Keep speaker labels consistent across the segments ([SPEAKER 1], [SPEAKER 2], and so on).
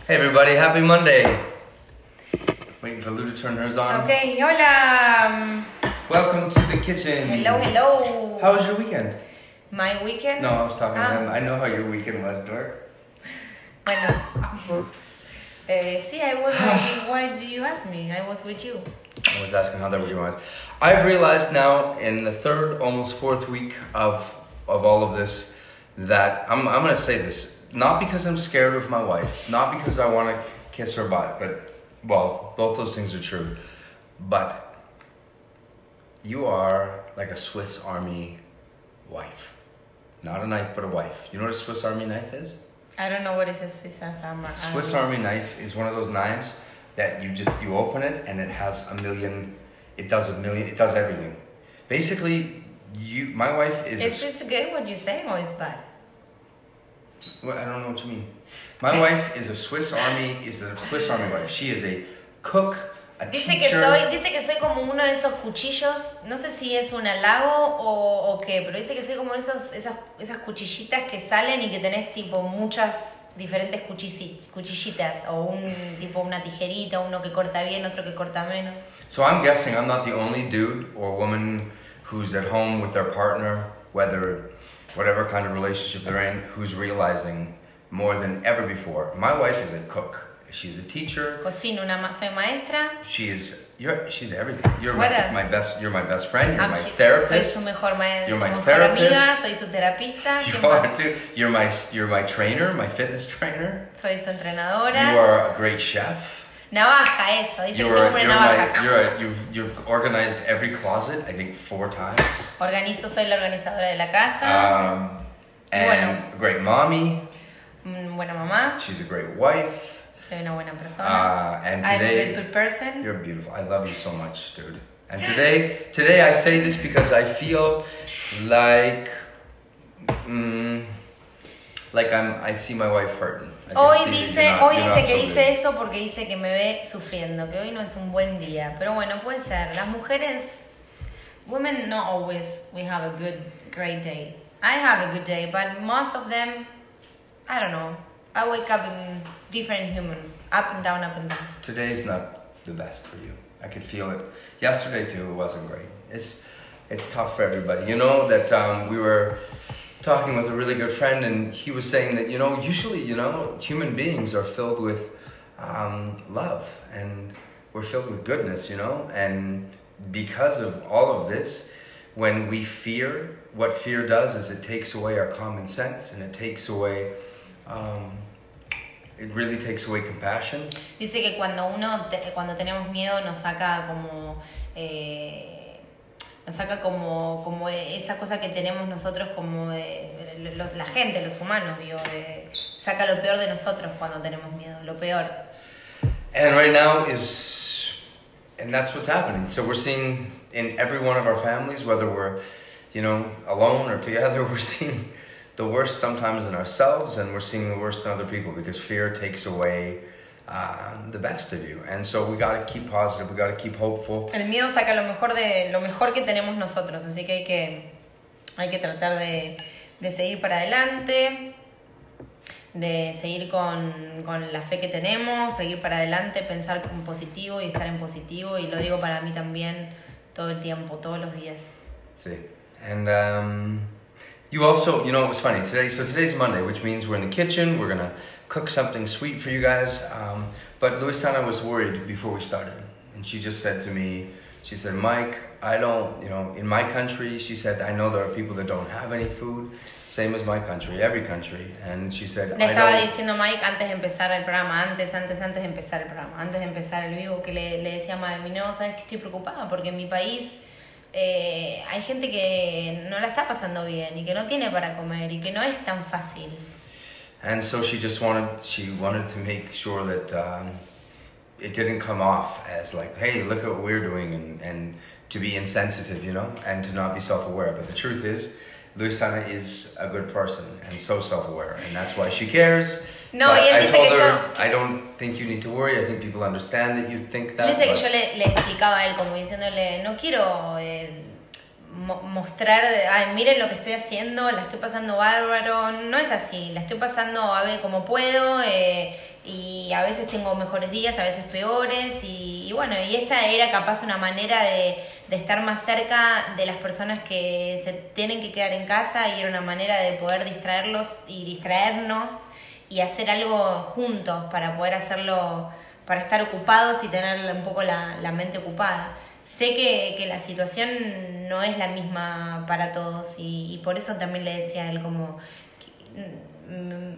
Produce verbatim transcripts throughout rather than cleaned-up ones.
[SPEAKER 1] Hey everybody, happy Monday. Waiting for Lou to turn hers on.
[SPEAKER 2] Okay, hola.
[SPEAKER 1] Welcome to the kitchen.
[SPEAKER 2] Hello, hello.
[SPEAKER 1] How was your weekend?
[SPEAKER 2] My weekend?
[SPEAKER 1] No, I was talking
[SPEAKER 2] ah.
[SPEAKER 1] to him. I know how your weekend was, Dork.
[SPEAKER 2] Bueno. uh, see, I was like, why do you ask me? I was with you.
[SPEAKER 1] I was asking how that weekend was. I've realized now in the third, almost fourth week of of all of this that I'm I'm gonna say this. Not because I'm scared of my wife, not because I want to kiss her butt, but, well, both those things are true. But you are like a Swiss Army wife. Not a knife, but a wife. You know what a Swiss Army knife is?
[SPEAKER 2] I don't know what is a Swiss Army.
[SPEAKER 1] Swiss Army knife is one of those knives that you just, you open it and it has a million, it does a million, it does everything. Basically, you, my wife is...
[SPEAKER 2] Is this good what you're saying or is bad?
[SPEAKER 1] Well, I don't know what you mean. My wife is a Swiss Army, is a Swiss Army wife. She is a cook, a
[SPEAKER 2] dice
[SPEAKER 1] teacher.
[SPEAKER 2] Que soy, dice que soy como uno de esos cuchillos, no sé si es un halago o, o qué, pero dice que soy como esos, esas, esas cuchillitas que salen y que tenés tipo muchas diferentes cuchillitas, o un tipo una tijerita, uno que corta bien, otro que corta menos.
[SPEAKER 1] So I'm guessing I'm not the only dude or woman who's at home with their partner, whether whatever kind of relationship they're in, who's realizing more than ever before. My wife is a cook. She's a teacher.
[SPEAKER 2] Cocino, una ma soy maestra.
[SPEAKER 1] She is. You're. She's everything. You're my, my best. You're my best friend. You're
[SPEAKER 2] I'm,
[SPEAKER 1] my therapist.
[SPEAKER 2] Soy su mejor maestra.
[SPEAKER 1] You're my
[SPEAKER 2] su
[SPEAKER 1] therapist.
[SPEAKER 2] Amiga, soy su terapista.
[SPEAKER 1] You are too. You're my. You're my trainer. My fitness trainer.
[SPEAKER 2] Soy su entrenadora.
[SPEAKER 1] You are a great chef.
[SPEAKER 2] Navaja, eso. Dice
[SPEAKER 1] you're,
[SPEAKER 2] que soy
[SPEAKER 1] you're
[SPEAKER 2] navaja.
[SPEAKER 1] My, you're a, you've, you've organized every closet, I think, four times.
[SPEAKER 2] Organizo, soy la organizadora de la casa.
[SPEAKER 1] Um, and
[SPEAKER 2] bueno.
[SPEAKER 1] a great mommy.
[SPEAKER 2] Buena mamá.
[SPEAKER 1] She's a great wife.
[SPEAKER 2] Soy una buena persona.
[SPEAKER 1] Uh, and today,
[SPEAKER 2] I'm a good, good person.
[SPEAKER 1] You're beautiful. I love you so much, dude. And today, today I say this because I feel like, mm, like I'm. I see my wife hurting.
[SPEAKER 2] Hoy dice, not, hoy dice que so dice good. Eso porque dice que me ve sufriendo, que hoy no es un buen día. Pero bueno, puede ser. Las mujeres, women, not always we have a good, great day. I have a good day, but most of them, I don't know. I wake up in different humans, up and down, up and down.
[SPEAKER 1] Today's not the best for you. I could feel it. Yesterday too, it wasn't great. It's, it's tough for everybody. You know that um, we were talking with a really good friend, and he was saying that, you know, usually, you know, human beings are filled with um, love, and we're filled with goodness, you know, and because of all of this, when we fear, what fear does is it takes away our common sense, and it takes away, um, it really takes away compassion.
[SPEAKER 2] Dice que cuando uno, te, cuando tenemos miedo nos saca como... Eh, nos saca como, como esa cosa que tenemos nosotros como de, de, de, la gente, los humanos, digo, de, saca lo peor de nosotros cuando tenemos miedo, lo peor.
[SPEAKER 1] And right now is, and that's what's happening. So we're seeing in every one of our families, whether we're, you know, alone or together, we're seeing the worst sometimes in ourselves, and we're seeing the worst in other people because fear takes away Uh, the best of you, and so we got to keep positive. We got to keep hopeful.
[SPEAKER 2] El miedo saca lo mejor de lo mejor que tenemos nosotros, así que hay que hay que tratar de, de seguir para adelante, de seguir con, con la fe que tenemos, seguir para adelante, pensar en positivo y estar en positivo, y lo digo para mí también todo el tiempo, todos los días.
[SPEAKER 1] Sí, and um, you also, you know, it was funny today. So today's Monday, which means we're in the kitchen. We're gonna cook something sweet for you guys. Um, but Luisana was worried before we started, and she just said to me, she said, Mike, I don't, you know, in my country, she said, I know there are people that don't have any food, same as my country, every country. And she said,
[SPEAKER 2] le
[SPEAKER 1] I
[SPEAKER 2] estaba
[SPEAKER 1] don't...
[SPEAKER 2] diciendo Mike antes de empezar el programa, antes, antes, antes de empezar el programa, antes de empezar el vivo, que le, le decía a Mike, no, sabes que estoy preocupada porque en mi país eh, hay gente que no la está pasando bien y que no tiene para comer y que no es tan fácil.
[SPEAKER 1] And so she just wanted, she wanted to make sure that um, it didn't come off as like, hey, look at what we're doing, and, and to be insensitive, you know, and to not be self-aware. But the truth is, Luisana is a good person and so self-aware, and that's why she cares.
[SPEAKER 2] No,
[SPEAKER 1] but
[SPEAKER 2] y él
[SPEAKER 1] I
[SPEAKER 2] dice
[SPEAKER 1] told
[SPEAKER 2] que
[SPEAKER 1] her,
[SPEAKER 2] yo...
[SPEAKER 1] I don't think you need to worry. I think people understand that you think that.
[SPEAKER 2] Dice
[SPEAKER 1] but...
[SPEAKER 2] que yo le, le explicaba a él como diciéndole, no quiero... Eh, mo- mostrar, ay, miren lo que estoy haciendo, la estoy pasando bárbaro. No es así, la estoy pasando a ver como puedo, eh, y a veces tengo mejores días, a veces peores, y, y bueno, y esta era capaz una manera de, de estar más cerca de las personas que se tienen que quedar en casa, y era una manera de poder distraerlos y distraernos y hacer algo juntos para poder hacerlo, para estar ocupados y tener un poco la, la mente ocupada. Sé que, que la situación no es la misma para todos, y, y por eso también le decía a él como... mm,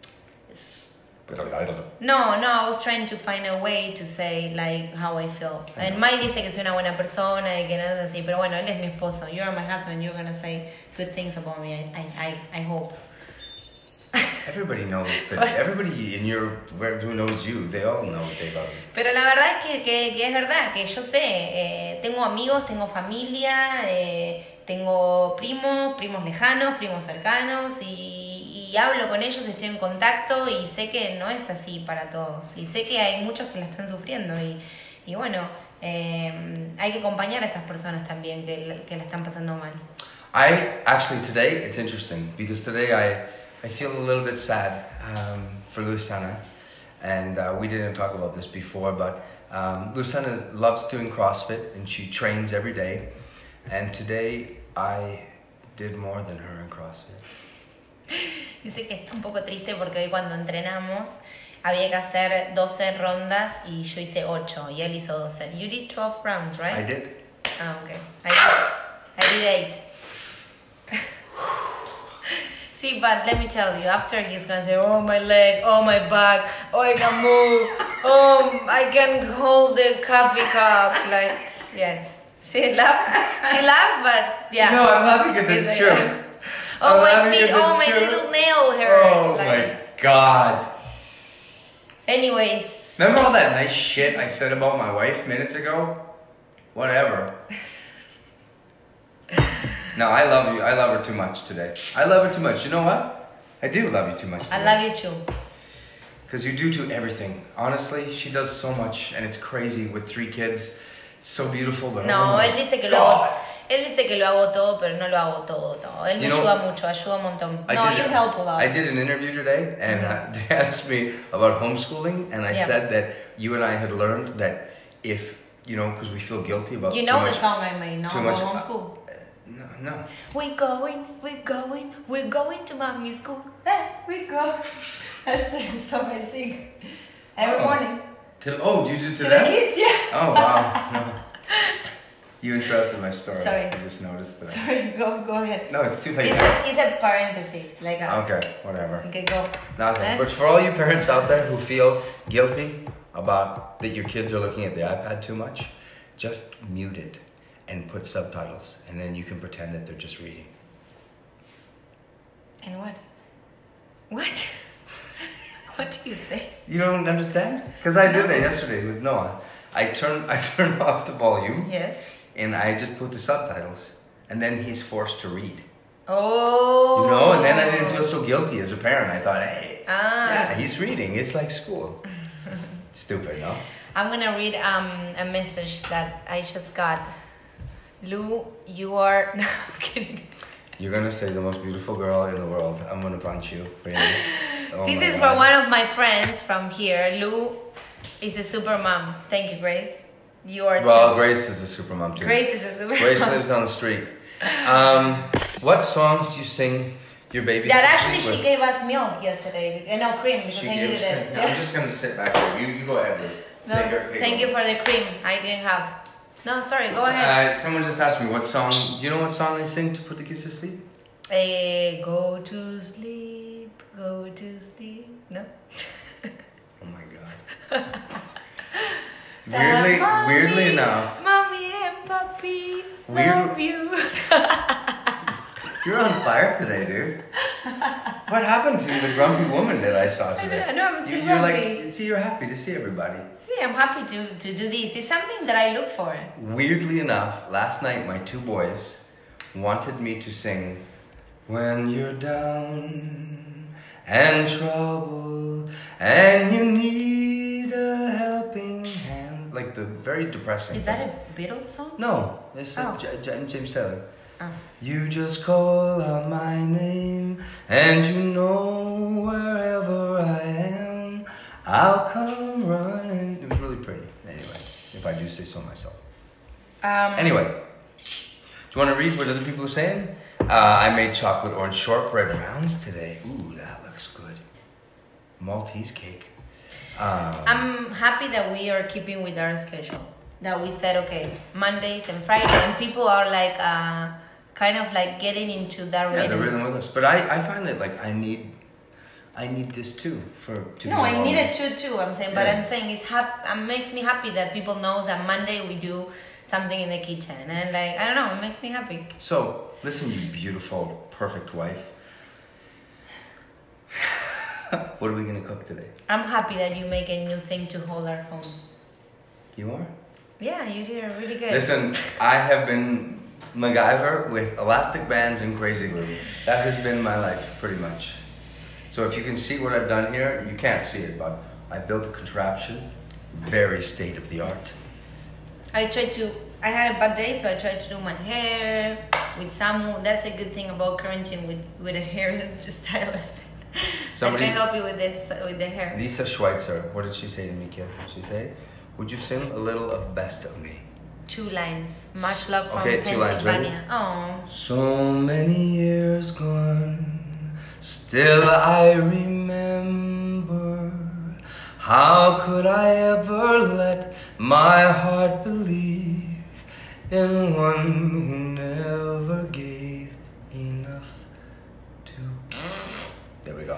[SPEAKER 2] No, no, I was trying to find a way to say like how I feel. And Mike dice que soy una buena persona y que no es así, pero bueno, él es mi esposo. You are my husband, you're gonna say good things about me, I, I, I hope.
[SPEAKER 1] Everybody knows that. Everybody in your who knows you, they all know they love you.
[SPEAKER 2] Pero la verdad es que, que, que es verdad, que yo sé, eh, tengo amigos, tengo familia, eh, tengo primos, primos lejanos, primos cercanos, y, y hablo con ellos, estoy en contacto, y sé que no es así para todos, y sé que hay muchos que la están sufriendo, y, y bueno, eh, hay que acompañar a esas personas también que, que la están pasando mal.
[SPEAKER 1] I actually today it's interesting because today I I feel a little bit sad um, for Luciana, and uh, we didn't talk about this before, but um, Luciana loves doing CrossFit and she trains every day, and today I did more than her in CrossFit.
[SPEAKER 2] Dice que está un poco triste porque hoy cuando entrenamos había que hacer doce rondas y yo hice ocho y él hizo doce. You did twelve rounds, right?
[SPEAKER 1] I did.
[SPEAKER 2] Ah, okay. I did, I did eight. See, but let me tell you, after he's gonna say, oh, my leg, oh, my back, oh, I can move, oh, I can hold the coffee cup, like, yes. See, laugh, he laughed, but yeah.
[SPEAKER 1] No, I'm laughing because it's true.
[SPEAKER 2] Oh,
[SPEAKER 1] I'm
[SPEAKER 2] my feet, oh, my
[SPEAKER 1] true.
[SPEAKER 2] little nail hurt.
[SPEAKER 1] Oh,
[SPEAKER 2] like,
[SPEAKER 1] my God.
[SPEAKER 2] Anyways.
[SPEAKER 1] Remember all that nice shit I said about my wife minutes ago? Whatever. No, I love you. I love her too much today. I love her too much. You know what? I do love you too much today.
[SPEAKER 2] I love you too.
[SPEAKER 1] Because you do to everything. Honestly, she does so much, and it's crazy with three kids. It's so beautiful, but
[SPEAKER 2] no,
[SPEAKER 1] oh my
[SPEAKER 2] él dice que
[SPEAKER 1] God.
[SPEAKER 2] lo hago, él dice que lo hago todo, pero no lo hago todo. todo. Él me
[SPEAKER 1] You know,
[SPEAKER 2] ayuda mucho, ayuda un montón.
[SPEAKER 1] I
[SPEAKER 2] No,
[SPEAKER 1] did
[SPEAKER 2] you
[SPEAKER 1] a-
[SPEAKER 2] help a lot.
[SPEAKER 1] I did an interview today, and uh, they asked me about homeschooling, and I
[SPEAKER 2] Yeah.
[SPEAKER 1] said that you and I had learned that if, you know, because we feel guilty about
[SPEAKER 2] You
[SPEAKER 1] too
[SPEAKER 2] know
[SPEAKER 1] much,
[SPEAKER 2] the song I made, no?
[SPEAKER 1] too
[SPEAKER 2] About
[SPEAKER 1] much-
[SPEAKER 2] homeschool.
[SPEAKER 1] No, no.
[SPEAKER 2] We're going, we're going, we're going to mommy school. Eh, we go. That's the song I sing every
[SPEAKER 1] Oh.
[SPEAKER 2] morning.
[SPEAKER 1] To, oh, you did to
[SPEAKER 2] To the
[SPEAKER 1] them?
[SPEAKER 2] kids, yeah.
[SPEAKER 1] Oh, wow. No. You interrupted my story.
[SPEAKER 2] Sorry.
[SPEAKER 1] I just noticed that.
[SPEAKER 2] Sorry, go, go ahead.
[SPEAKER 1] No, it's too late
[SPEAKER 2] It's
[SPEAKER 1] now.
[SPEAKER 2] a, it's a parenthesis, like a,
[SPEAKER 1] Okay, whatever.
[SPEAKER 2] okay, go.
[SPEAKER 1] Nothing.
[SPEAKER 2] Eh?
[SPEAKER 1] But for all you parents out there who feel guilty about that your kids are looking at the iPad too much, just mute it and put subtitles, and then you can pretend that they're just reading.
[SPEAKER 2] And what? What? What do you say?
[SPEAKER 1] You don't understand? Because I did that yesterday with Noah. I turned I turned off the volume
[SPEAKER 2] Yes.
[SPEAKER 1] and I just put the subtitles, and then he's forced to read.
[SPEAKER 2] Oh.
[SPEAKER 1] You know, and then I didn't feel so guilty as a parent. I thought, hey,
[SPEAKER 2] Ah.
[SPEAKER 1] yeah, he's reading. It's like school. Stupid, no?
[SPEAKER 2] I'm gonna read um, a message that I just got. Lou, you are. No, I'm kidding.
[SPEAKER 1] You're gonna say the most beautiful girl in the world. I'm gonna punch you. Really? Oh
[SPEAKER 2] This
[SPEAKER 1] my
[SPEAKER 2] is
[SPEAKER 1] God.
[SPEAKER 2] for one of my friends from here. Lou is a super mom. Thank you, Grace. You are
[SPEAKER 1] Well,
[SPEAKER 2] too.
[SPEAKER 1] Grace is a super mom too.
[SPEAKER 2] Grace is a super
[SPEAKER 1] Grace
[SPEAKER 2] mom.
[SPEAKER 1] lives on the street. Um, what songs do you sing your babies
[SPEAKER 2] That
[SPEAKER 1] to
[SPEAKER 2] actually
[SPEAKER 1] sleep
[SPEAKER 2] she
[SPEAKER 1] with?
[SPEAKER 2] gave us milk yesterday. Uh, no, cream because
[SPEAKER 1] She
[SPEAKER 2] I
[SPEAKER 1] gives
[SPEAKER 2] needed it.
[SPEAKER 1] cream. No, I'm just gonna sit back here. You, you go ahead, Ruth.
[SPEAKER 2] No,
[SPEAKER 1] Take her- take
[SPEAKER 2] thank
[SPEAKER 1] her.
[SPEAKER 2] you for the cream. I didn't have. No, sorry. Go ahead.
[SPEAKER 1] Uh, someone just asked me what song. Do you know what song I sing to put the kids to sleep?
[SPEAKER 2] Eh, go to sleep. Go to sleep. No.
[SPEAKER 1] Oh my God. weirdly,
[SPEAKER 2] Mommy,
[SPEAKER 1] weirdly enough,
[SPEAKER 2] Mommy and Papi
[SPEAKER 1] Weird-
[SPEAKER 2] love you.
[SPEAKER 1] you're on fire today, dude. What happened to the grumpy woman that I saw
[SPEAKER 2] I
[SPEAKER 1] today?
[SPEAKER 2] know, I know, I'm
[SPEAKER 1] You-
[SPEAKER 2] still
[SPEAKER 1] You're
[SPEAKER 2] grumpy.
[SPEAKER 1] like, see, you're happy to see everybody.
[SPEAKER 2] See, I'm happy to, to do this. It's something that I look for.
[SPEAKER 1] Weirdly enough, last night my two boys wanted me to sing "When You're Down and Trouble and You Need a Helping Hand," like the very depressing.
[SPEAKER 2] Is that
[SPEAKER 1] thing.
[SPEAKER 2] a Beatles song?
[SPEAKER 1] No, it's uh,
[SPEAKER 2] Oh.
[SPEAKER 1] J- J- James Taylor.
[SPEAKER 2] Ah.
[SPEAKER 1] You just call out my name, and you know wherever I am, I'll come running. It was really pretty, anyway, if I do say so myself.
[SPEAKER 2] Um,
[SPEAKER 1] Anyway, do you want to read what other people are saying? Uh, I made chocolate orange shortbread rounds today. Ooh, that looks good. Maltese cake. Um,
[SPEAKER 2] I'm happy that we are keeping with our schedule. That we said, okay, Mondays and Fridays, and people are like, uh, kind of like getting into that
[SPEAKER 1] yeah,
[SPEAKER 2] rhythm.
[SPEAKER 1] the rhythm with us. But I, I find that like I need, I need this too for to
[SPEAKER 2] No,
[SPEAKER 1] be
[SPEAKER 2] I
[SPEAKER 1] normal.
[SPEAKER 2] need it too, too. I'm saying, but
[SPEAKER 1] Yeah.
[SPEAKER 2] I'm saying it's hap- it makes me happy that people knows that Monday we do something in the kitchen, and like I don't know, it makes me happy.
[SPEAKER 1] So listen, you beautiful, perfect wife. What are we gonna cook today?
[SPEAKER 2] I'm happy that you make a new thing to hold our phones.
[SPEAKER 1] You are?
[SPEAKER 2] Yeah, you did it really good.
[SPEAKER 1] Listen, I have been MacGyver with elastic bands and crazy glue. That has been my life, pretty much. So if you can see what I've done here, you can't see it, but I built a contraption, very state of the art.
[SPEAKER 2] I tried to. I had a bad day, so I tried to do my hair with Samu. That's a good thing about quarantine with with a hair stylist.
[SPEAKER 1] Somebody-
[SPEAKER 2] I can help you with this with the hair.
[SPEAKER 1] Lisa Schweitzer, what did she say to me, Kim? She said, would you sing a little of Best of Me?
[SPEAKER 2] Two lines. Much love from
[SPEAKER 1] Okay, two lines, ready?
[SPEAKER 2] Pennsylvania. Oh.
[SPEAKER 1] So many years gone, still I remember. How could I ever let my heart believe in one who never gave enough to... There we go.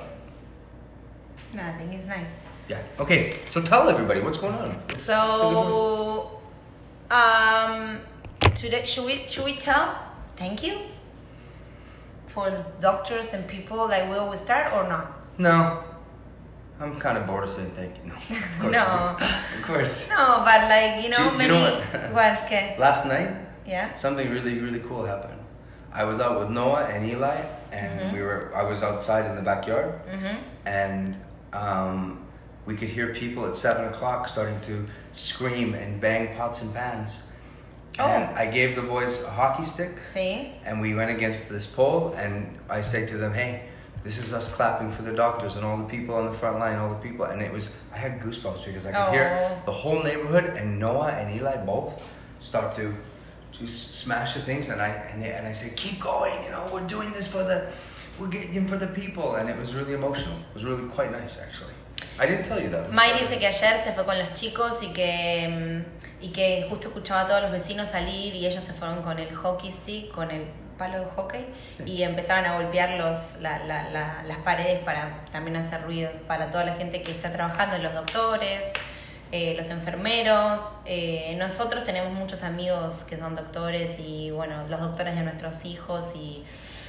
[SPEAKER 2] No, I think it's nice.
[SPEAKER 1] Yeah. Okay, so tell everybody what's going on.
[SPEAKER 2] So, um, today should we should we tell thank you for the doctors and people like we always start or not?
[SPEAKER 1] No. I'm kind of bored of saying thank you. No. Of course.
[SPEAKER 2] No.
[SPEAKER 1] Of course.
[SPEAKER 2] No, but like you know
[SPEAKER 1] You- you
[SPEAKER 2] many.
[SPEAKER 1] know what?
[SPEAKER 2] What? Okay.
[SPEAKER 1] Last night,
[SPEAKER 2] Yeah.
[SPEAKER 1] something really, really cool happened. I was out with Noah and Eli, and
[SPEAKER 2] Mhm.
[SPEAKER 1] we were. I was outside in the backyard,
[SPEAKER 2] Mhm.
[SPEAKER 1] and um, we could hear people at seven o'clock starting to scream and bang pots and pans. And
[SPEAKER 2] Oh.
[SPEAKER 1] I gave the boys a hockey stick,
[SPEAKER 2] See.
[SPEAKER 1] and we went against this pole, and I say to them, "Hey, this is us clapping for the doctors and all the people on the front line, all the people." And it was, I had goosebumps because I could hear
[SPEAKER 2] Oh.
[SPEAKER 1] the whole neighborhood, and Noah and Eli both start to to s- smash the things, and I and, they, and I say, "Keep going, you know, we're doing this for the, we're getting for the people," and it was really emotional. It was really quite nice, actually. I didn't tell you that.
[SPEAKER 2] Mike dice que ayer se fue con los chicos y que mm, y que justo escuchaba a todos los vecinos salir y ellos se fueron con el hockey stick, con el palo de hockey
[SPEAKER 1] Sí.
[SPEAKER 2] y empezaron a golpear los, la, la, la, las paredes para también hacer ruido para toda la gente que está trabajando, los doctores, eh, los enfermeros. Eh, nosotros tenemos muchos amigos que son doctores y bueno, los doctores de nuestros hijos y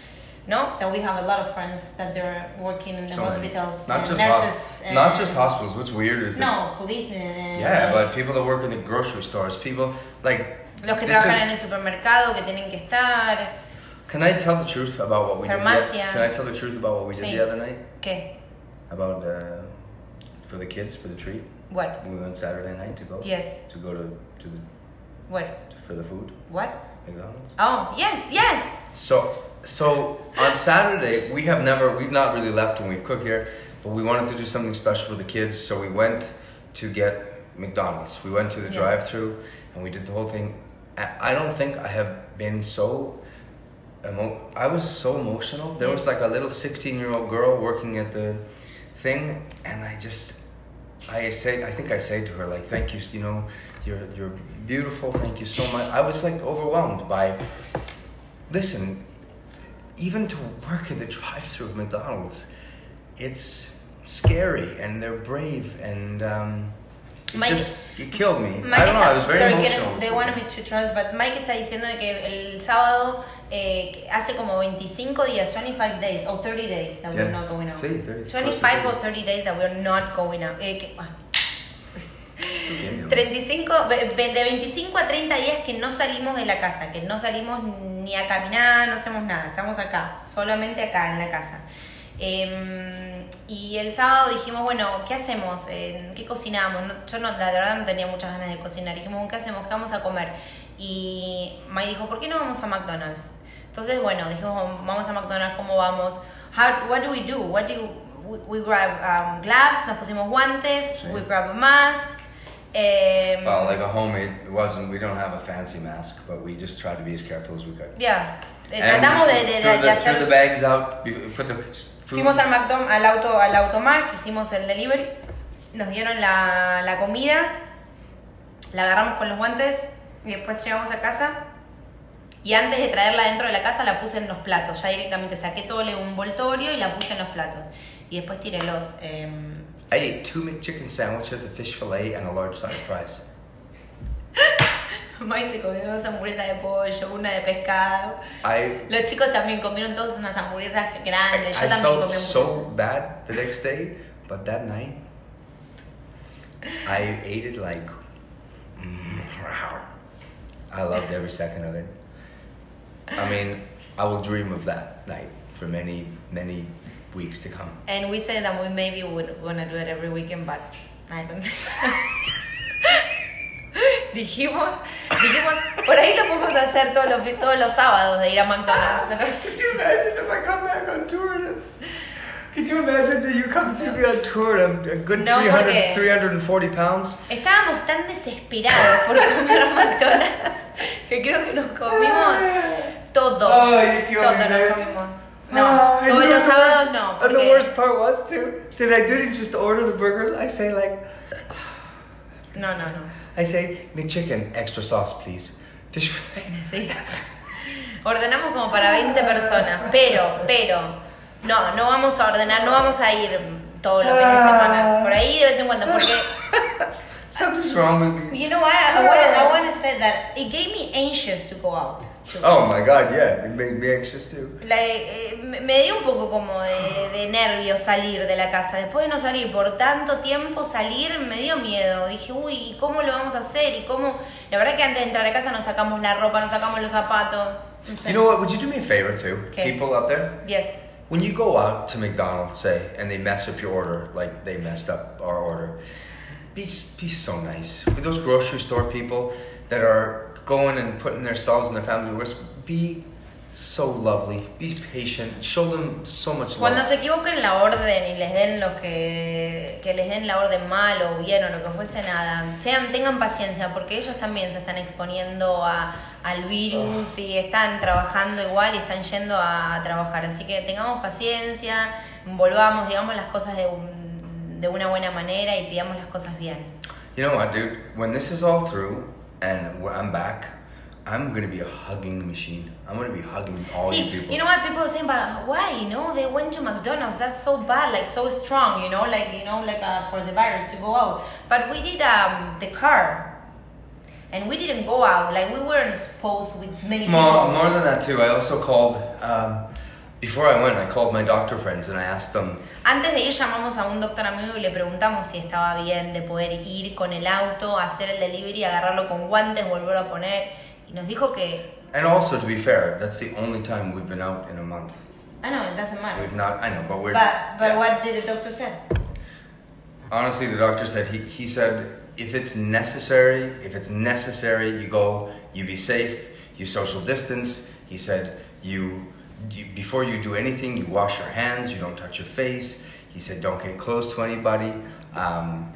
[SPEAKER 2] no, that we have a lot of friends that they're working in the
[SPEAKER 1] So many.
[SPEAKER 2] hospitals,
[SPEAKER 1] Not
[SPEAKER 2] and
[SPEAKER 1] just
[SPEAKER 2] nurses,
[SPEAKER 1] hos-
[SPEAKER 2] and
[SPEAKER 1] not just hospitals. What's weird is that
[SPEAKER 2] no, policemen. and-
[SPEAKER 1] yeah, but people that work in the grocery stores, people like
[SPEAKER 2] los que
[SPEAKER 1] this
[SPEAKER 2] trabajan
[SPEAKER 1] is-
[SPEAKER 2] en el supermercado que tienen que estar.
[SPEAKER 1] Can I tell the truth about what we did?
[SPEAKER 2] Farmacia.
[SPEAKER 1] The, can I tell the truth about what we did
[SPEAKER 2] Sí.
[SPEAKER 1] the other night?
[SPEAKER 2] ¿Qué?
[SPEAKER 1] About uh, for the kids for the treat.
[SPEAKER 2] What?
[SPEAKER 1] We went Saturday night to go.
[SPEAKER 2] Yes.
[SPEAKER 1] To go to to the
[SPEAKER 2] What?
[SPEAKER 1] for the food
[SPEAKER 2] What?
[SPEAKER 1] McDonald's.
[SPEAKER 2] Oh, yes, yes.
[SPEAKER 1] So so on Saturday we have never we've not really left when we cook here, but we wanted to do something special for the kids, so we went to get McDonald's. We went to the
[SPEAKER 2] Yes.
[SPEAKER 1] drive-through and we did the whole thing. I I don't think I have been so emo- I was so emotional. There was like a little sixteen-year-old girl working at the thing, and I just I say I think I say to her like, "Thank you, you know, you're you're beautiful. Thank you so much." I was like overwhelmed by. Listen, even to work in the drive-through of McDonald's, it's scary, and they're brave, and um, it
[SPEAKER 2] Mike-
[SPEAKER 1] just it killed me.
[SPEAKER 2] Mike
[SPEAKER 1] I don't know. I
[SPEAKER 2] está-
[SPEAKER 1] was very
[SPEAKER 2] sorry,
[SPEAKER 1] emotional.
[SPEAKER 2] quieren- they wanted me to trust, but Mike está diciendo de que el sábado eh, hace como veinticinco días, twenty-five days or thirty days that we're
[SPEAKER 1] Yes.
[SPEAKER 2] not going out.
[SPEAKER 1] Sí, thirty,
[SPEAKER 2] twenty-five
[SPEAKER 1] close
[SPEAKER 2] or
[SPEAKER 1] to
[SPEAKER 2] thirty days that we're not going out. Eh, que- ah.
[SPEAKER 1] Okay.
[SPEAKER 2] treinta y cinco, ve- ve- de veinticinco a treinta días que no salimos de la casa, que no salimos ni a caminar, no hacemos nada, estamos acá, solamente acá en la casa. Eh, y el sábado dijimos, bueno, ¿qué hacemos? Eh, ¿Qué cocinamos? No- yo no, la verdad no tenía muchas ganas de cocinar. Dijimos, ¿qué hacemos? ¿Qué vamos a comer? Y May dijo, ¿por qué no vamos a McDonald's? Entonces, bueno, dijimos, vamos a McDonald's, ¿cómo vamos? How, what do we do? What do you, we, we grab um, gloves, nos pusimos guantes, sí. We grab a mask. Um,
[SPEAKER 1] well, like a homemade, it wasn't, we don't have a fancy mask, but we just tried to be as careful as we could.
[SPEAKER 2] Yeah. Tratamos de, de, de,
[SPEAKER 1] the,
[SPEAKER 2] de hacer...
[SPEAKER 1] Threw the bags out, put the food...
[SPEAKER 2] Fuimos al, McDonald's, al, auto, al automac, hicimos el delivery, nos dieron la, la comida, la agarramos con los guantes y después llegamos a casa. Y antes de traerla dentro de la casa la puse en los platos. Ya directamente saqué todo el envoltorio y la puse en los platos. Y después tiré los... Eh...
[SPEAKER 1] I ate two McChicken sandwiches, a fish fillet, and a large side of fries.
[SPEAKER 2] Mai se comió dos hamburguesas de pollo, una de pescado.
[SPEAKER 1] I,
[SPEAKER 2] los chicos también comieron todos unas hamburguesas grandes. Yo
[SPEAKER 1] I
[SPEAKER 2] también comí
[SPEAKER 1] felt so bad the next day, but that night, I ate it like... Mm, I loved every second of it. I mean, I will dream of that night for many, many weeks to come.
[SPEAKER 2] And we said that we maybe would wanna do it every weekend, but I don't think so. dijimos, dijimos, por ahí lo podemos hacer todos los, todos los sábados de ir a McDonald's.
[SPEAKER 1] Could you imagine if I come back on tour? And, could you imagine that you come see me on tour and I'm a good no, three hundred, three hundred forty pounds?
[SPEAKER 2] Estábamos tan desesperados por comer McDonald's que creo que nos comimos todo.
[SPEAKER 1] Oh,
[SPEAKER 2] todo
[SPEAKER 1] me,
[SPEAKER 2] nos comimos. No, oh, todos los sábados no.
[SPEAKER 1] And the worst part was too that I didn't just order the burgers. I say like,
[SPEAKER 2] no, no, no.
[SPEAKER 1] I say McChicken, extra sauce, please. Fish fillet.
[SPEAKER 2] Sí. Ordenamos como para veinte personas, pero, pero, no, no vamos a ordenar, no vamos a ir todos los fines de semana. Por ahí de vez en cuando, porque.
[SPEAKER 1] Something's wrong with me.
[SPEAKER 2] You know what? I, I wanna, I wanna say that it gave me anxious to go out. Too.
[SPEAKER 1] Oh my God, yeah, it made me anxious too.
[SPEAKER 2] Like, eh, me dio un poco como de, de nervios salir de la casa. Después de no salir por tanto tiempo, salir me dio miedo. Dije, uy, ¿cómo lo vamos a hacer? Y cómo. La verdad que antes de entrar a casa nos sacamos la ropa, nos sacamos los zapatos. No sé.
[SPEAKER 1] You know what? Would you do me a favor too,
[SPEAKER 2] okay.
[SPEAKER 1] People out there?
[SPEAKER 2] Yes.
[SPEAKER 1] When you go out to McDonald's, say, and they mess up your order, like they messed up our order, be be so nice. With those grocery store people that are going and putting themselves and their family at risk, be so lovely, be patient, show them so much love.
[SPEAKER 2] Cuando se equivoquen la orden y les den lo que, que les den la orden mal o bien o lo que fuese, nada, sean, tengan paciencia porque ellos también se están exponiendo a, al virus oh. y están trabajando igual y están yendo a, a trabajar, así que tengamos paciencia, volvamos, digamos las cosas de, un, de una buena manera y pidamos las cosas bien.
[SPEAKER 1] You know what, dude, when this is all through and when I'm back, I'm gonna be a hugging machine. I'm gonna be hugging all
[SPEAKER 2] See,
[SPEAKER 1] you people.
[SPEAKER 2] You know what people are saying about why? You know, they went to McDonald's. That's so bad, like so strong. You know, like you know, like uh, for the virus to go out. But we did um the car, and we didn't go out. Like we weren't exposed with many
[SPEAKER 1] more,
[SPEAKER 2] people.
[SPEAKER 1] More than that too. I also called. Um, before I went, I called my doctor friends and I asked them.
[SPEAKER 2] Antes de ir llamamos a un doctor amigo y le preguntamos si estaba bien de poder ir con el auto, hacer el delivery, agarrarlo con guantes, volverlo a poner. Y nos dijo que...
[SPEAKER 1] And also, to be fair, that's the only time we've been out in a month.
[SPEAKER 2] I know, it doesn't matter.
[SPEAKER 1] We've not, I know, but we're...
[SPEAKER 2] But, but
[SPEAKER 1] yeah.
[SPEAKER 2] what did the doctor say?
[SPEAKER 1] Honestly, the doctor said, he, he said, if it's necessary, if it's necessary, you go, you be safe, you social distance. He said, you, you before you do anything, you wash your hands, you don't touch your face. He said, don't get close to anybody. Um,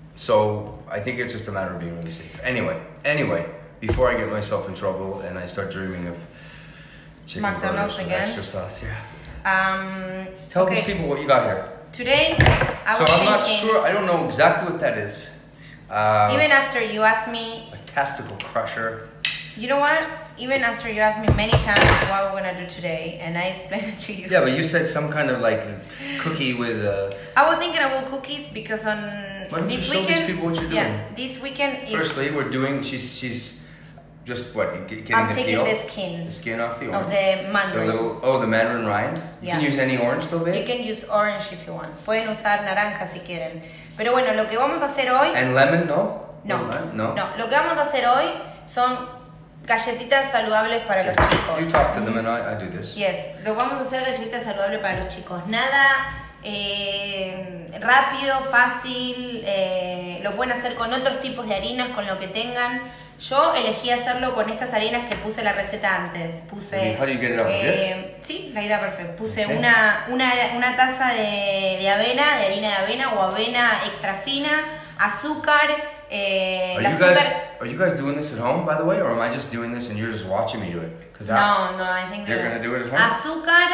[SPEAKER 1] so, I think it's just a matter of being really safe. Anyway, anyway. Before I get myself in trouble and I start dreaming of chicken
[SPEAKER 2] McDonald's
[SPEAKER 1] burgers with
[SPEAKER 2] again.
[SPEAKER 1] extra sauce, yeah.
[SPEAKER 2] Um,
[SPEAKER 1] Tell
[SPEAKER 2] okay.
[SPEAKER 1] these people what you got here.
[SPEAKER 2] Today, I
[SPEAKER 1] so
[SPEAKER 2] was
[SPEAKER 1] I'm not
[SPEAKER 2] thinking,
[SPEAKER 1] sure. I don't know exactly what that is. Uh,
[SPEAKER 2] even after you asked me,
[SPEAKER 1] a testicle crusher.
[SPEAKER 2] You know what? Even after you asked me many times what we're gonna do today, and I explained it to you.
[SPEAKER 1] Yeah, but you said some kind of like cookie with a.
[SPEAKER 2] I was thinking about cookies because on
[SPEAKER 1] Why don't
[SPEAKER 2] this
[SPEAKER 1] you show
[SPEAKER 2] weekend.
[SPEAKER 1] these people what you're doing?
[SPEAKER 2] Yeah, this weekend is.
[SPEAKER 1] Firstly, we're doing. She's she's. Just what, getting
[SPEAKER 2] I'm
[SPEAKER 1] the
[SPEAKER 2] taking
[SPEAKER 1] peel?
[SPEAKER 2] the skin.
[SPEAKER 1] The skin off the orange?
[SPEAKER 2] Of the mandarin.
[SPEAKER 1] The little, oh, the mandarin rind? You
[SPEAKER 2] yeah.
[SPEAKER 1] can use any orange though, babe?
[SPEAKER 2] You can use orange if you want. Pueden usar naranja si quieren. Pero bueno, lo que vamos a hacer hoy...
[SPEAKER 1] And lemon, no?
[SPEAKER 2] No.
[SPEAKER 1] No. no.
[SPEAKER 2] No, lo que vamos a hacer hoy son galletitas saludables para los chicos.
[SPEAKER 1] You talk to them and I, I do this.
[SPEAKER 2] Yes, lo vamos a hacer galletitas saludables para los chicos. Nada eh, rápido, fácil, eh, lo pueden hacer con otros tipos de harinas, con lo que tengan. Yo elegí hacerlo con estas harinas que puse la receta antes. Puse,
[SPEAKER 1] How do you get it out?
[SPEAKER 2] eh, sí, la idea perfecta. Puse
[SPEAKER 1] Okay.
[SPEAKER 2] una, una, una taza de, de avena, de harina de avena o avena extra fina, azúcar. Eh,
[SPEAKER 1] Are
[SPEAKER 2] el
[SPEAKER 1] you
[SPEAKER 2] azúcar.
[SPEAKER 1] guys are you guys doing this at home, by the way, or am I just doing this and you're just watching me do it? Because
[SPEAKER 2] No, no, I think
[SPEAKER 1] they're
[SPEAKER 2] that-
[SPEAKER 1] gonna do it at home?
[SPEAKER 2] azúcar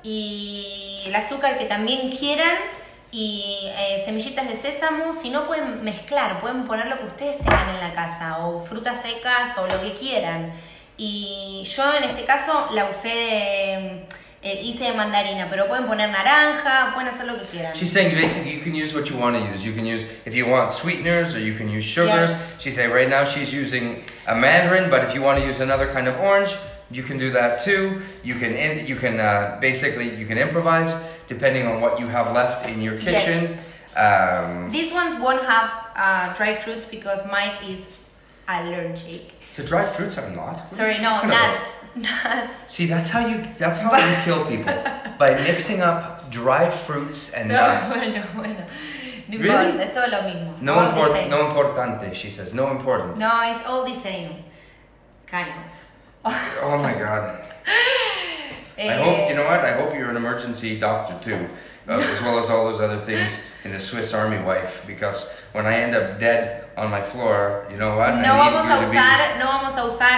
[SPEAKER 2] y el azúcar que también quieran y eh, semillitas de sésamo. Si no, pueden mezclar, pueden poner lo que ustedes tengan en la casa o frutas secas o lo que quieran. Y yo en este caso la usé de, eh, hice de mandarina, pero pueden poner naranja, pueden hacer lo que quieran.
[SPEAKER 1] She's saying basically you can use what you want to use. You can use if you want sweeteners or you can use sugars.
[SPEAKER 2] Yes.
[SPEAKER 1] She's saying right now she's using a mandarin, but if you want to use another kind of orange, you can do that too. You can in, you can uh, basically you can improvise depending on what you have left in your kitchen. Um,
[SPEAKER 2] These ones won't have uh, dry fruits because Mike is allergic.
[SPEAKER 1] to dry fruits, I'm not.
[SPEAKER 2] Sorry, no, nuts. Nuts.
[SPEAKER 1] See, that's how you that's how you kill people by mixing up dry fruits and
[SPEAKER 2] No,
[SPEAKER 1] nuts.
[SPEAKER 2] bueno, bueno. No
[SPEAKER 1] Really?
[SPEAKER 2] importa, es todo lo mismo.
[SPEAKER 1] No
[SPEAKER 2] All the
[SPEAKER 1] import,
[SPEAKER 2] same.
[SPEAKER 1] no importante. She says no important.
[SPEAKER 2] No, it's all the same. Kind of.
[SPEAKER 1] Oh my god. I
[SPEAKER 2] Eh,
[SPEAKER 1] hope, you know what, I hope you're an emergency doctor too, uh, as well as all those other things in the Swiss Army wife, because when I end up dead on my floor, you know what,
[SPEAKER 2] No
[SPEAKER 1] I need
[SPEAKER 2] vamos a
[SPEAKER 1] you to be-
[SPEAKER 2] usar, no vamos a usar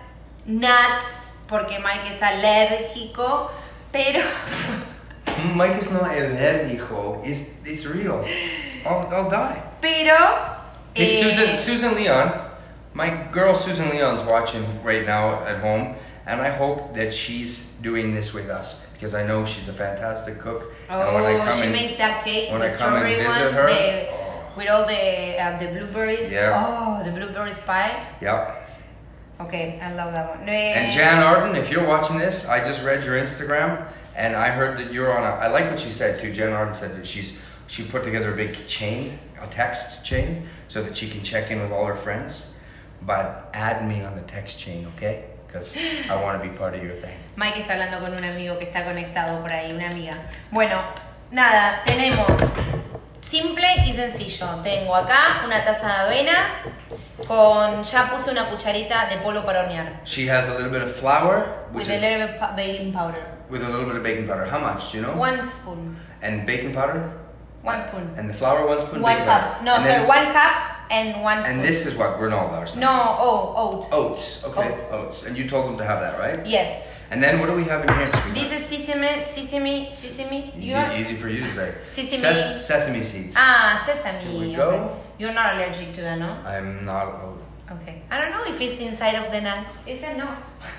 [SPEAKER 2] nuts porque Mike es alérgico, pero
[SPEAKER 1] Mm, Mike is not alérgico, it's, it's real. I'll, I'll die.
[SPEAKER 2] pero
[SPEAKER 1] Hey,
[SPEAKER 2] eh,
[SPEAKER 1] Susan, Susan Leon, my girl Susan Leon's watching right now at home, and I hope that she's doing this with us, because I know she's a fantastic cook. and when I
[SPEAKER 2] oh,
[SPEAKER 1] come
[SPEAKER 2] she
[SPEAKER 1] and,
[SPEAKER 2] makes that cake,
[SPEAKER 1] when
[SPEAKER 2] the
[SPEAKER 1] I come and
[SPEAKER 2] strawberry
[SPEAKER 1] visit
[SPEAKER 2] one,
[SPEAKER 1] her,
[SPEAKER 2] the,
[SPEAKER 1] oh.
[SPEAKER 2] with all the uh, the blueberries.
[SPEAKER 1] Yeah.
[SPEAKER 2] Oh, the blueberries pie.
[SPEAKER 1] Yep.
[SPEAKER 2] Okay, I love that one. Eh,
[SPEAKER 1] And Jan Arden, if you're watching this, I just read your Instagram, and I heard that you're on a. I like what she said too. Jan Arden said that she's she put together a big chain, a text chain, so that she can check in with all her friends. But add me on the text chain, okay? Because I want to be part of your thing.
[SPEAKER 2] Mike está hablando con un amigo que está conectado por ahí, una amiga. Bueno, nada, tenemos simple y sencillo. Tengo acá una taza de avena con, ya puse una cucharita de polvo para hornear.
[SPEAKER 1] She has a little bit of flour, which
[SPEAKER 2] With a
[SPEAKER 1] is
[SPEAKER 2] little bit of baking powder.
[SPEAKER 1] with a little bit of baking powder. How much? Do you know?
[SPEAKER 2] One spoon.
[SPEAKER 1] And baking powder.
[SPEAKER 2] One spoon.
[SPEAKER 1] And the flour, one spoon.
[SPEAKER 2] One
[SPEAKER 1] baking
[SPEAKER 2] cup.
[SPEAKER 1] powder.
[SPEAKER 2] No,
[SPEAKER 1] and
[SPEAKER 2] sorry,
[SPEAKER 1] then-
[SPEAKER 2] one cup and one spoon.
[SPEAKER 1] And this is what, granola or something?
[SPEAKER 2] No, oh, oat.
[SPEAKER 1] Oats. Okay,
[SPEAKER 2] Oats.
[SPEAKER 1] oats. And you told them to have that, right?
[SPEAKER 2] Yes.
[SPEAKER 1] And then what do we have in here? sweetheart?
[SPEAKER 2] This is sesame, sesame, sesame.
[SPEAKER 1] Easy,
[SPEAKER 2] You are-
[SPEAKER 1] easy for you to say.
[SPEAKER 2] Sesame.
[SPEAKER 1] Ses- sesame seeds.
[SPEAKER 2] Ah, sesame.
[SPEAKER 1] Here we
[SPEAKER 2] okay.
[SPEAKER 1] go.
[SPEAKER 2] You're not allergic to that, no?
[SPEAKER 1] I'm not. Oh.
[SPEAKER 2] Okay. I don't know if it's inside of the nuts. Is it no?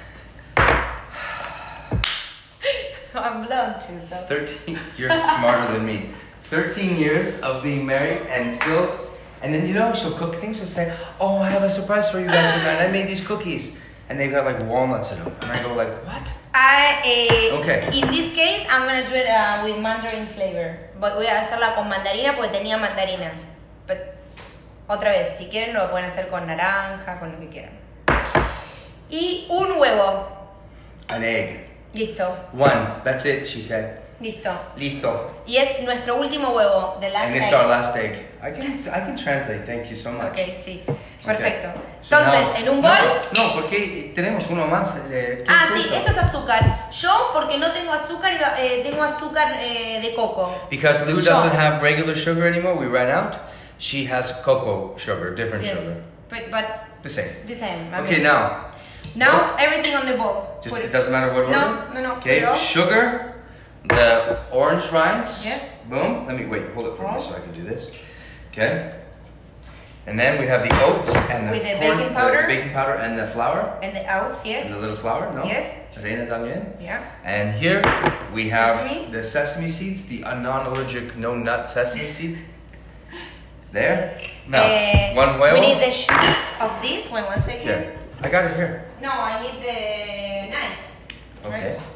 [SPEAKER 2] I'm blonde too, so.
[SPEAKER 1] thirteen. You're smarter than me. thirteen years of being married and still. And then, you know, she'll cook things and say, oh, I have a surprise for you guys tonight. I made these cookies. And they've got like walnuts in them. And I go like, what?
[SPEAKER 2] I, eh,
[SPEAKER 1] Okay.
[SPEAKER 2] In this case, I'm gonna do it uh, with mandarin flavor. But voy a hacerla con mandarina porque tenía mandarinas. But, otra vez, si quieren lo pueden hacer con naranja, con lo que quieran. Y un huevo.
[SPEAKER 1] An egg.
[SPEAKER 2] Listo,
[SPEAKER 1] One. That's it, she said.
[SPEAKER 2] listo.
[SPEAKER 1] Listo.
[SPEAKER 2] Y es nuestro último huevo, the last
[SPEAKER 1] And it's
[SPEAKER 2] egg.
[SPEAKER 1] our last egg. I can I can translate. Thank you so much.
[SPEAKER 2] Ok, sí. Perfecto.
[SPEAKER 1] So
[SPEAKER 2] Entonces,
[SPEAKER 1] now-
[SPEAKER 2] en un
[SPEAKER 1] no,
[SPEAKER 2] bol.
[SPEAKER 1] No, porque tenemos uno más. eh, ¿qué
[SPEAKER 2] Ah,
[SPEAKER 1] es
[SPEAKER 2] sí,
[SPEAKER 1] eso?
[SPEAKER 2] esto es azúcar. Yo, porque no tengo azúcar, iba- eh, tengo azúcar eh, de coco.
[SPEAKER 1] Because Lou
[SPEAKER 2] Yo.
[SPEAKER 1] doesn't have regular sugar anymore, we ran out. She has cocoa sugar, different
[SPEAKER 2] Yes,
[SPEAKER 1] sugar.
[SPEAKER 2] but, but
[SPEAKER 1] The same.
[SPEAKER 2] the same. I
[SPEAKER 1] Okay,
[SPEAKER 2] mean,
[SPEAKER 1] now.
[SPEAKER 2] now everything on the bowl.
[SPEAKER 1] Just
[SPEAKER 2] Put
[SPEAKER 1] it
[SPEAKER 2] it-
[SPEAKER 1] doesn't matter what
[SPEAKER 2] No,
[SPEAKER 1] order.
[SPEAKER 2] no, no,
[SPEAKER 1] Okay,
[SPEAKER 2] put it all.
[SPEAKER 1] sugar, the orange rinds.
[SPEAKER 2] Yes.
[SPEAKER 1] Boom. Let me wait. Hold it for me
[SPEAKER 2] Oh.
[SPEAKER 1] so I can do this. Okay. And then we have the oats and the
[SPEAKER 2] With the
[SPEAKER 1] corn-
[SPEAKER 2] baking powder.
[SPEAKER 1] the baking powder and the flour
[SPEAKER 2] And the oats, yes.
[SPEAKER 1] and the little flour. No.
[SPEAKER 2] Yes.
[SPEAKER 1] Reina también.
[SPEAKER 2] Yeah.
[SPEAKER 1] And here we have
[SPEAKER 2] Sesame.
[SPEAKER 1] the sesame seeds, the non-allergic, no nut sesame seeds. There. Now,
[SPEAKER 2] Eh,
[SPEAKER 1] one
[SPEAKER 2] We
[SPEAKER 1] huevo.
[SPEAKER 2] need the shoots of this. Wait one second.
[SPEAKER 1] Here. I got it here.
[SPEAKER 2] No, I need the knife.
[SPEAKER 1] Okay.
[SPEAKER 2] Right.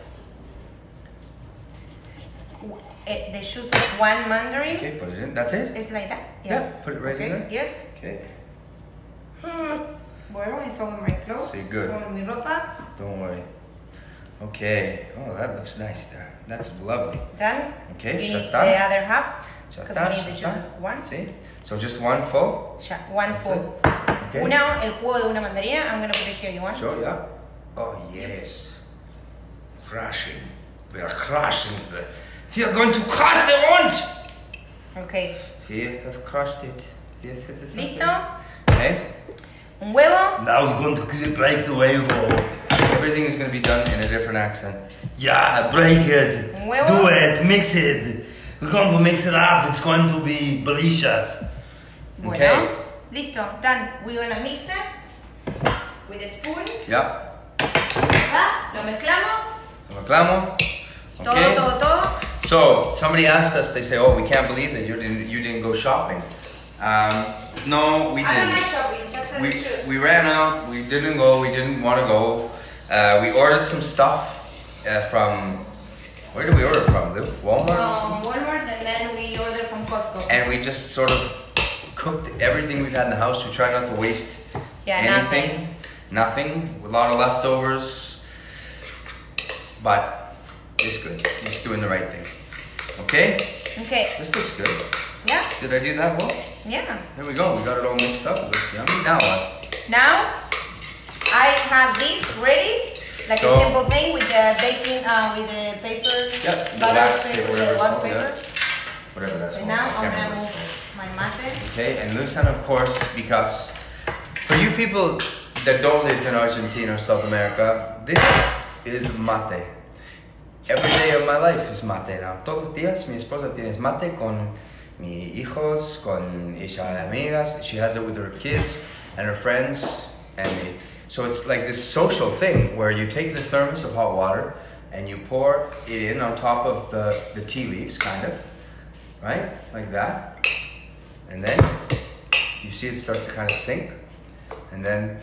[SPEAKER 2] Eh, the shoots of one mandarin.
[SPEAKER 1] Okay, put it in. That's it?
[SPEAKER 2] It's like that.
[SPEAKER 1] Yeah, put it right
[SPEAKER 2] okay.
[SPEAKER 1] in there.
[SPEAKER 2] Yes.
[SPEAKER 1] Okay.
[SPEAKER 2] Hmm. Bueno, eso con my clothes.
[SPEAKER 1] Sí, good.
[SPEAKER 2] Con mi ropa.
[SPEAKER 1] Don't worry. Okay. Oh, that looks nice there. That's lovely.
[SPEAKER 2] Done?
[SPEAKER 1] Okay,
[SPEAKER 2] You
[SPEAKER 1] ya
[SPEAKER 2] need
[SPEAKER 1] está.
[SPEAKER 2] the other half.
[SPEAKER 1] Ya
[SPEAKER 2] Because
[SPEAKER 1] está,
[SPEAKER 2] we need
[SPEAKER 1] ya
[SPEAKER 2] to
[SPEAKER 1] está.
[SPEAKER 2] choose one.
[SPEAKER 1] See? So just one full?
[SPEAKER 2] Ya, one
[SPEAKER 1] That's
[SPEAKER 2] full.
[SPEAKER 1] Okay.
[SPEAKER 2] Una, el jugo de una mandarina. I'm gonna put it here. You want?
[SPEAKER 1] Sure, yeah. Oh, yes. Crushing. We are crushing the... We are going to crush the orange!
[SPEAKER 2] Okay.
[SPEAKER 1] See, I've crushed it. Yes, yes, yes, yes.
[SPEAKER 2] ¿Listo?
[SPEAKER 1] Okay.
[SPEAKER 2] Un huevo.
[SPEAKER 3] Now we're going to break the huevo.
[SPEAKER 1] Everything is going to be done in a different accent.
[SPEAKER 3] Yeah, break it.
[SPEAKER 2] Un huevo.
[SPEAKER 3] Do it, mix it. We're going to mix it up. It's going to be delicious.
[SPEAKER 2] Bueno.
[SPEAKER 1] Okay.
[SPEAKER 2] Listo. Done. We're gonna mix it with a spoon.
[SPEAKER 1] Yeah.
[SPEAKER 2] ¿Verdad? Lo mezclamos.
[SPEAKER 1] Lo mezclamos.
[SPEAKER 2] Todo,
[SPEAKER 1] Okay.
[SPEAKER 2] todo, todo.
[SPEAKER 1] So somebody asked us. They say, "Oh, we can't believe that you didn't you didn't go shopping." Um, no, we
[SPEAKER 2] I don't
[SPEAKER 1] didn't.
[SPEAKER 2] like shopping. Just tell the
[SPEAKER 1] We
[SPEAKER 2] truth.
[SPEAKER 1] we ran out. We didn't go. We didn't want to go. Uh, we ordered some stuff uh, from. Where did we order from? Lou? Walmart.
[SPEAKER 2] From Walmart, and then we ordered from Costco.
[SPEAKER 1] And we just sort of cooked everything we've had in the house. We try not to waste
[SPEAKER 2] Yeah,
[SPEAKER 1] anything. Nothing. A lot of leftovers. But it's good. It's doing the right thing. Okay?
[SPEAKER 2] Okay.
[SPEAKER 1] This looks good.
[SPEAKER 2] Yeah.
[SPEAKER 1] Did I do that well?
[SPEAKER 2] Yeah.
[SPEAKER 1] There we go. We got it all mixed up. It looks yummy. Now what?
[SPEAKER 2] Now, I have this ready, like
[SPEAKER 1] So-
[SPEAKER 2] a simple thing with the baking, uh, with the paper,
[SPEAKER 1] Yep, the
[SPEAKER 2] butter
[SPEAKER 1] wax
[SPEAKER 2] paper,
[SPEAKER 1] paper,
[SPEAKER 2] the
[SPEAKER 1] whatever
[SPEAKER 2] wax
[SPEAKER 1] it's called,
[SPEAKER 2] paper.
[SPEAKER 1] Whatever that's
[SPEAKER 2] And
[SPEAKER 1] called.
[SPEAKER 2] now
[SPEAKER 1] I
[SPEAKER 2] I'm
[SPEAKER 1] can't
[SPEAKER 2] gonna
[SPEAKER 1] remember.
[SPEAKER 2] move my mate.
[SPEAKER 1] Okay, and Lucian, of course, because for you people that don't live in Argentina or South America, this is mate. Every day of my life is mate now. Todos los días mi esposa tiene mate con mis hijos, con ella amigas. She has it with her kids and her friends and me. So it's like this social thing where you take the thermos of hot water and you pour it in on top of the, the tea leaves, kind of, right? Like that. And then you see it start to kind of sink. And then,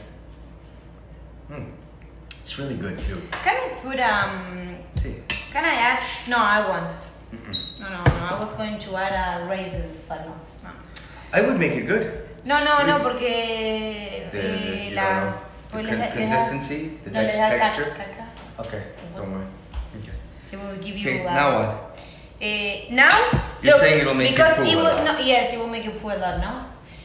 [SPEAKER 1] hmm, it's really good too.
[SPEAKER 2] Can I put, um,
[SPEAKER 1] See?
[SPEAKER 2] can I add? No, I won't.
[SPEAKER 1] Mm-mm.
[SPEAKER 2] No, no, no. I was going to add uh, raisins, but no. No,
[SPEAKER 1] I would make it good.
[SPEAKER 2] no, no,
[SPEAKER 1] Sweet.
[SPEAKER 2] no porque
[SPEAKER 1] The,
[SPEAKER 2] eh,
[SPEAKER 1] you
[SPEAKER 2] la...
[SPEAKER 1] don't know, the
[SPEAKER 2] pues
[SPEAKER 1] con-
[SPEAKER 2] les da- les da-
[SPEAKER 1] consistency, the
[SPEAKER 2] no, les
[SPEAKER 1] tex-
[SPEAKER 2] da ca-
[SPEAKER 1] texture.
[SPEAKER 2] caca.
[SPEAKER 1] Okay, don't worry. Okay.
[SPEAKER 2] It will give you.
[SPEAKER 1] Okay,
[SPEAKER 2] uh,
[SPEAKER 1] now what?
[SPEAKER 2] Eh, now,
[SPEAKER 1] You're
[SPEAKER 2] look,
[SPEAKER 1] saying it'll make
[SPEAKER 2] because
[SPEAKER 1] it full
[SPEAKER 2] it
[SPEAKER 1] a
[SPEAKER 2] will,
[SPEAKER 1] lot.
[SPEAKER 2] no, yes, it will make you full a lot, ¿no?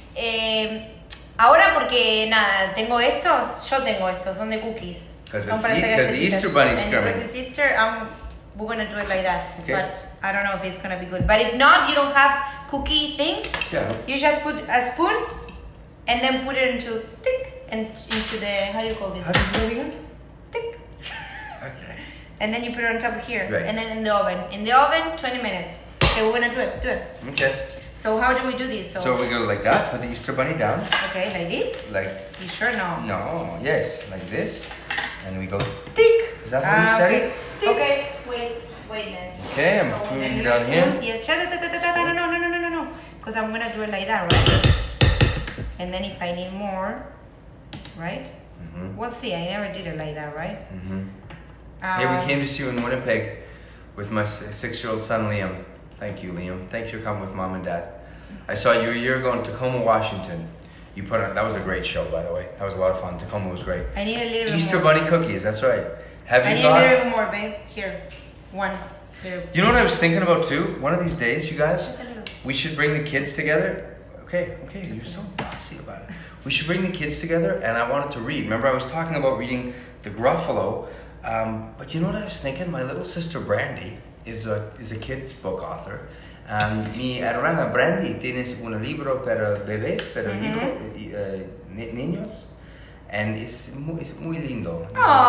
[SPEAKER 2] Eh, ahora porque nada, tengo estos, yo tengo estos, son de cookies.
[SPEAKER 1] 'Cause
[SPEAKER 2] Son
[SPEAKER 1] it's
[SPEAKER 2] para
[SPEAKER 1] E-
[SPEAKER 2] hacer
[SPEAKER 1] 'cause the
[SPEAKER 2] galletitas.
[SPEAKER 1] Easter bunny's
[SPEAKER 2] And
[SPEAKER 1] coming.
[SPEAKER 2] because it's Easter, um, we're gonna do it like that.
[SPEAKER 1] Okay.
[SPEAKER 2] But I don't know if it's gonna be good. But if not, you don't have cookie things.
[SPEAKER 1] Yeah.
[SPEAKER 2] You just put a spoon and then put it into tick and into the how do you call this?
[SPEAKER 1] How do you do it again?
[SPEAKER 2] Tick.
[SPEAKER 1] Okay.
[SPEAKER 2] And then you put it on top of here.
[SPEAKER 1] Right.
[SPEAKER 2] And then in the oven. In the oven, twenty minutes. Okay, we're gonna do it. Do it.
[SPEAKER 1] Okay.
[SPEAKER 2] So how do we do this?
[SPEAKER 1] So we go like that, put the Easter bunny down,
[SPEAKER 2] Okay, like this?
[SPEAKER 1] like,
[SPEAKER 2] You sure no?
[SPEAKER 1] no, yes, like this. And we go tick. Is that how you
[SPEAKER 2] Ah,
[SPEAKER 1] said
[SPEAKER 2] okay.
[SPEAKER 1] it? Tick.
[SPEAKER 2] Okay, wait, wait then.
[SPEAKER 1] Okay, I'm
[SPEAKER 2] So
[SPEAKER 1] putting
[SPEAKER 2] then
[SPEAKER 1] it
[SPEAKER 2] you
[SPEAKER 1] down
[SPEAKER 2] spoon-
[SPEAKER 1] here.
[SPEAKER 2] Yes, shut it, da, da, da, da, no, no, no, no, no, no. Because I'm gonna do it like that, right? And then if I need more, right?
[SPEAKER 1] Mm-hmm.
[SPEAKER 2] We'll see, I never did it like that, right?
[SPEAKER 1] Mm-hmm.
[SPEAKER 2] Um,
[SPEAKER 1] Hey, we came to see you in Winnipeg with my si- six-year-old son Liam. Thank you, Liam. Thanks for coming with mom and dad. I saw you a year ago in Tacoma, Washington. You put on, that was a great show, by the way. That was a lot of fun. Tacoma was great.
[SPEAKER 2] I need a little bit
[SPEAKER 1] Easter
[SPEAKER 2] more.
[SPEAKER 1] bunny cookies. That's right. Have
[SPEAKER 2] I
[SPEAKER 1] you
[SPEAKER 2] need a little
[SPEAKER 1] thought?
[SPEAKER 2] bit more, babe. Here, one. Here.
[SPEAKER 1] You know what I was thinking about too? One of these days, you guys,
[SPEAKER 2] Just a little.
[SPEAKER 1] we should bring the kids together. Okay, okay, you're so bossy about it. We should bring the kids together, and I wanted to read. Remember, I was talking about reading The Gruffalo. Um, but you know what I was thinking? My little sister Brandy is a is a kids book author. Um, mi hermana Brandy tienes un libro para bebés, para
[SPEAKER 2] Mhm.
[SPEAKER 1] libro, eh, ni- niños, and it's muy, it's muy lindo.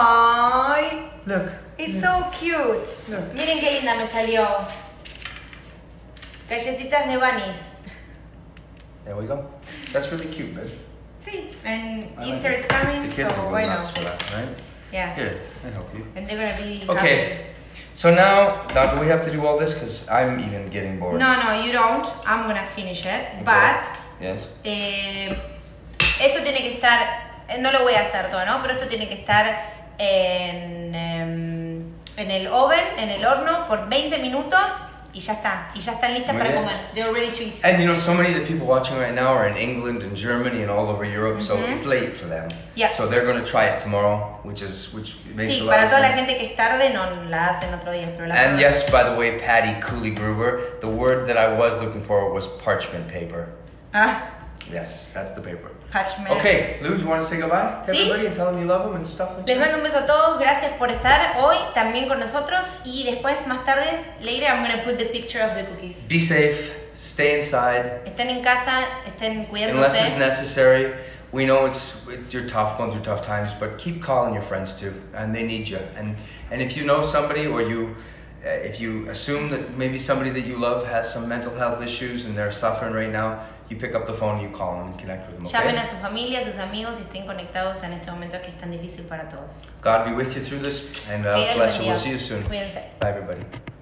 [SPEAKER 2] Ay,
[SPEAKER 1] Look,
[SPEAKER 2] it's so cute.
[SPEAKER 1] look.
[SPEAKER 2] Miren qué linda me salió. Galletitas de bunnies.
[SPEAKER 1] There we go. That's really cute, babe.
[SPEAKER 2] Sí, and
[SPEAKER 1] I like
[SPEAKER 2] Easter
[SPEAKER 1] it.
[SPEAKER 2] is coming,
[SPEAKER 1] The kids
[SPEAKER 2] so
[SPEAKER 1] will
[SPEAKER 2] why
[SPEAKER 1] go
[SPEAKER 2] not?
[SPEAKER 1] nuts for that, right?
[SPEAKER 2] Yeah,
[SPEAKER 1] Here, I help you.
[SPEAKER 2] and they're gonna be
[SPEAKER 1] Okay. So now, now do we have to do all this? Because I'm even getting bored.
[SPEAKER 2] happy. No, no, you don't. I'm gonna finish it, but
[SPEAKER 1] Yes.
[SPEAKER 2] eh, esto tiene que estar. eh, No lo voy a hacer todo, ¿no? Pero esto tiene que estar en, em, en el oven, en el horno, por veinte minutos y ya está. Y ya están listas
[SPEAKER 1] Muy
[SPEAKER 2] para
[SPEAKER 1] bien.
[SPEAKER 2] comer. They're ready to eat.
[SPEAKER 1] And you know, so many of the people watching right now are in England and Germany and all over Europe, so
[SPEAKER 2] Mhm.
[SPEAKER 1] it's late for them.
[SPEAKER 2] Yeah.
[SPEAKER 1] So they're going to try it tomorrow, which is which makes
[SPEAKER 2] Sí,
[SPEAKER 1] a lot
[SPEAKER 2] para
[SPEAKER 1] of
[SPEAKER 2] toda la
[SPEAKER 1] sense.
[SPEAKER 2] gente que es tarde no la hacen otro día, pero la
[SPEAKER 1] And
[SPEAKER 2] pueden-
[SPEAKER 1] yes, by the way, Patty Cooley Gruber, the word that I was looking for was parchment paper.
[SPEAKER 2] Ah,
[SPEAKER 1] Yes, that's the paper.
[SPEAKER 2] parchment.
[SPEAKER 1] Okay, Lou, do you want to say goodbye to
[SPEAKER 2] Sí.
[SPEAKER 1] everybody and tell them you love them and stuff like
[SPEAKER 2] Les
[SPEAKER 1] that?
[SPEAKER 2] mando un beso a todos, gracias por estar hoy también con nosotros y después más tarde, later I'm gonna put the picture of the cookies.
[SPEAKER 1] Be safe, stay inside,
[SPEAKER 2] Estén en casa, estén
[SPEAKER 1] unless it's
[SPEAKER 2] cuidándose.
[SPEAKER 1] necessary. We know it's, it, you're tough, going through tough times, but keep calling your friends too, and they need you. And and if you know somebody, or you, uh, if you assume that maybe somebody that you love has some mental health issues and they're suffering right now, you pick up the phone, you call them, and connect with them.
[SPEAKER 2] Llamen a
[SPEAKER 1] Okay?
[SPEAKER 2] su familia, a sus amigos y estén conectados en este momento que es tan difícil para todos.
[SPEAKER 1] God be with you through this, and uh,
[SPEAKER 2] Que Dios
[SPEAKER 1] bless
[SPEAKER 2] los
[SPEAKER 1] you. We'll
[SPEAKER 2] bendiga.
[SPEAKER 1] see you soon.
[SPEAKER 2] Cuídense.
[SPEAKER 1] Bye, everybody.